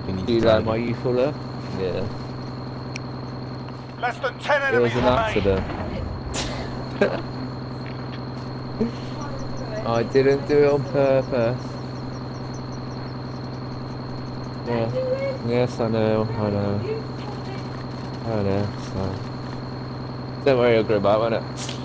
Do you like my youthful look? Yeah. Less than 10 It was enemies an accident. I didn't do it on purpose. Yeah. Yes, I know. I know. I know. So. Don't worry, I'll grow back, won't it?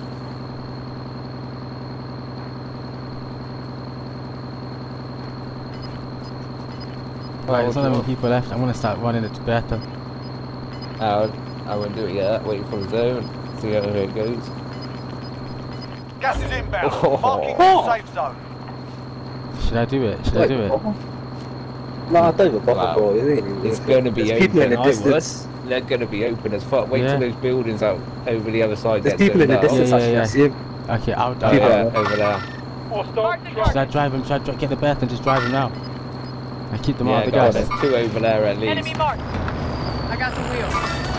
Right, there's not many people left. I'm gonna start running it better. I won't do it yet. Wait for the zone. See how it goes. Gas is inbound. Oh. Marking the safe zone. Should I do it? Should I do it? No, I don't even bother, bro. It's going to be There's open. people in the I would. distance. They're going to be open as fuck. Wait Yeah. till those buildings out over the other side. There's get people in the zoned out. distance. Yeah, I see him. Okay, I'll Oh, yeah, over there. Should I drive him? Should I get the berth and just drive him now? I keep them out Yeah, of the guys, gas. there's two over there at least. Enemy marked. I got the wheel.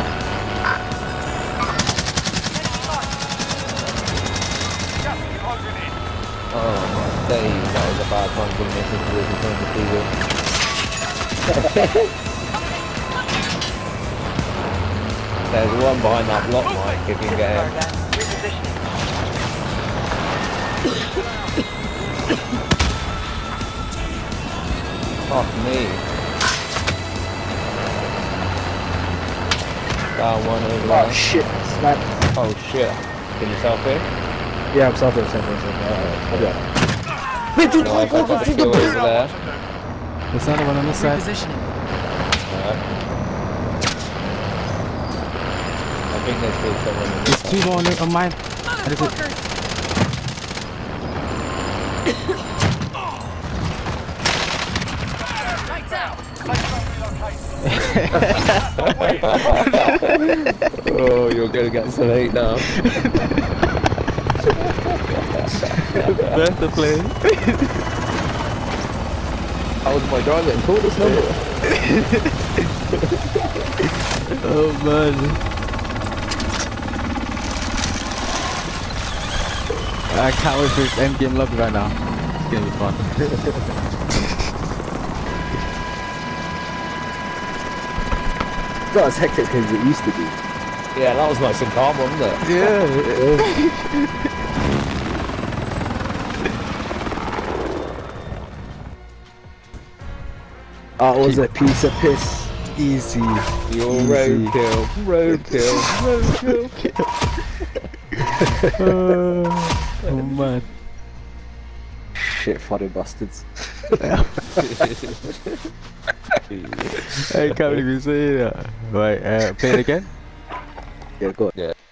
Enemy marked. Gas is closing in. Oh my days, that was a bad time for me to do it. There's one behind that block, Mike, if you can get him. Repositioning. Fuck me. Down one over there. Oh shit, snap. Oh shit. Can you self in? Yeah, I'm sorry, I'll be alright. No, I've got the kill over there. There's another one on this side. Repositioning. I think there's still someone in this There's two more on mine. Motherfuckers! Lights out! Oh, you're gonna get some hate now. Better play. How was my driver? Call this number. Oh man. I can't wait for this endgame lobby right now. It's gonna be fun. It's not as hectic as it used to be. Yeah, that was nice and calm, wasn't it? Yeah. That was a piece of piss. Easy. Your Easy. roadkill. Roadkill. Roadkill. Oh man. Shit, funny bastards. I can't believe you say that. Right, play it again. Yeah, go on. Yeah.